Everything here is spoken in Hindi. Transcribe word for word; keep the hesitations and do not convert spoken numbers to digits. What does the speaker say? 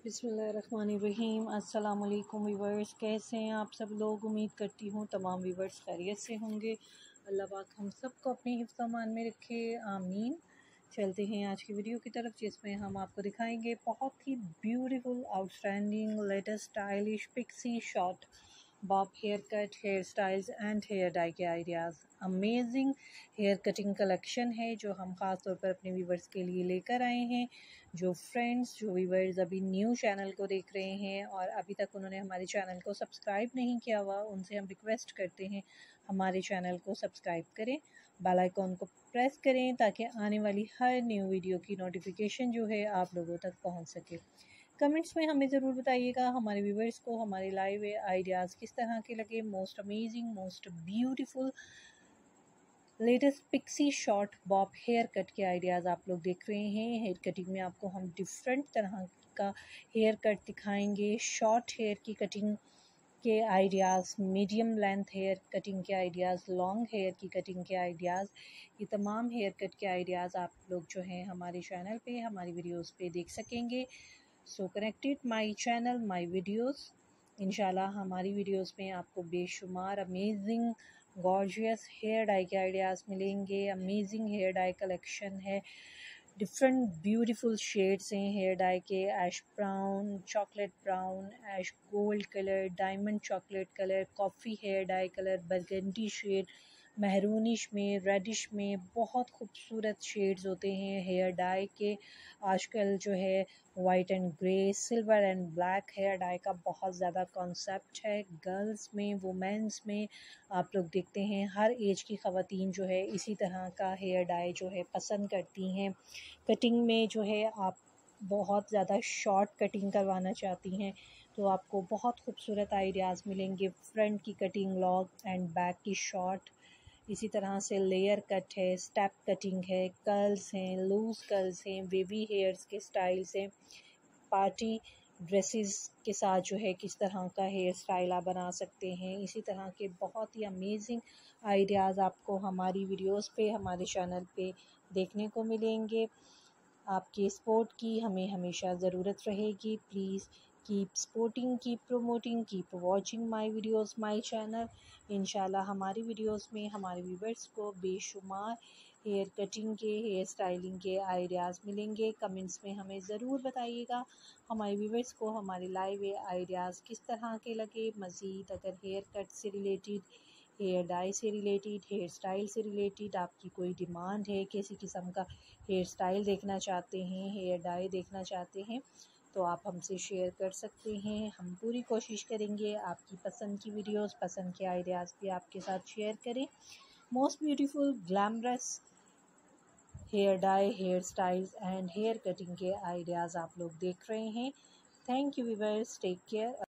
बिस्मिल्लाहिर्रहमानिर्रहीम। अस्सलाम वालेकुम व्यूवर्स, कैसे हैं आप सब लोग। उम्मीद करती हूँ तमाम व्यूवर्स खैरियत से होंगे। अल्लाह पाक हम सबको अपनी हिफ्ज़ अमान में रखे, आमीन। चलते हैं आज की वीडियो की तरफ, जिसमें हम आपको दिखाएंगे बहुत ही beautiful, outstanding, latest, stylish pixie short bob haircut, hairstyles and hair dye के ideas. Amazing hair cutting collection है जो हम ख़ास तौर पर अपने व्यूवर्स के लिए लेकर आए हैं। जो फ्रेंड्स, जो व्यूवर्स अभी न्यू चैनल को देख रहे हैं और अभी तक उन्होंने हमारे चैनल को सब्सक्राइब नहीं किया हुआ, उनसे हम रिक्वेस्ट करते हैं हमारे चैनल को सब्सक्राइब करें, बेल आइकॉन को प्रेस करें ताकि आने वाली हर न्यू वीडियो की नोटिफिकेशन जो है आप लोगों तक पहुंच सके। कमेंट्स में हमें ज़रूर बताइएगा हमारे व्यूवर्स को हमारे लाइव आइडियाज़ किस तरह के लगे। Most amazing, most beautiful, latest pixie short bob haircut के आइडियाज़ आप लोग देख रहे हैं। हेयर कटिंग में आपको हम डिफरेंट तरह का हेयर कट दिखाएंगे। शॉर्ट हेयर की कटिंग के ideas, medium length hair cutting के आइडियाज़, लॉन्ग हेयर की कटिंग के आइडियाज़, ये तमाम हेयर कट के आइडियाज़ आप लोग जो हैं हमारे चैनल पे, हमारी वीडियोस पे देख सकेंगे। So connected my channel, my videos. इंशाल्लाह हमारी वीडियोस में आपको बेशुमार अमेजिंग गॉर्जियस हेयर डाई के आइडियाज़ मिलेंगे। अमेजिंग हेयर डाई कलेक्शन है, डिफरेंट ब्यूटीफुल शेड्स हैं हेयर डाई के। Ash brown, chocolate brown, ash gold colour, diamond chocolate colour, coffee hair dye colour, burgundy shade, महरूनिश में, रेडिश में, बहुत खूबसूरत शेड्स होते हैं हेयर डाई के। आजकल जो है white and grey, silver and black hair dye का बहुत ज़्यादा कॉन्सेप्ट है। गर्ल्स में, वुमेंस में आप लोग देखते हैं हर एज की ख़वातीन जो है इसी तरह का हेयर डाई जो है पसंद करती हैं। कटिंग में जो है आप बहुत ज़्यादा शॉर्ट कटिंग करवाना चाहती हैं तो आपको बहुत खूबसूरत आइडियाज़ मिलेंगे। फ्रंट की कटिंग लॉन्ग एंड बैक की शॉर्ट, इसी तरह से लेयर कट है, स्टेप कटिंग है, कर्ल्स हैं, लूज़ कर्ल्स हैं, वेवी हेयर्स के स्टाइल्स हैं। पार्टी ड्रेसेस के साथ जो है किस तरह का हेयर स्टाइल आप बना सकते हैं। इसी तरह के बहुत ही अमेजिंग आइडियाज़ आपको हमारी वीडियोस पे, हमारे चैनल पे देखने को मिलेंगे। आपकी सपोर्ट की हमें हमेशा ज़रूरत रहेगी। Please keep supporting, keep promoting, keep watching my videos, my channel. इंशाल्लाह हमारी वीडियोस में हमारे व्यूवर्स को बेशुमार हेयर कटिंग के, हेयर स्टाइलिंग के आइडियाज़ मिलेंगे। कमेंट्स में हमें ज़रूर बताइएगा हमारे व्यूवर्स को हमारे लाइव आइडियाज़ किस तरह के लगे। मज़ीद अगर हेयर कट से रिलेटेड, हेयर डाई से रिलेटेड, हेयर स्टाइल से रिलेटेड आपकी कोई डिमांड है, किसी किस्म का हेयर स्टाइल देखना चाहते हैं, हेयर डाई देखना चाहते हैं, तो आप हमसे शेयर कर सकते हैं। हम पूरी कोशिश करेंगे आपकी पसंद की वीडियोस, पसंद के आइडियाज़ भी आपके साथ शेयर करें। Most beautiful, glamorous hair dye, hairstyles and hair cutting के आइडियाज़ आप लोग देख रहे हैं। Thank you viewers, take care.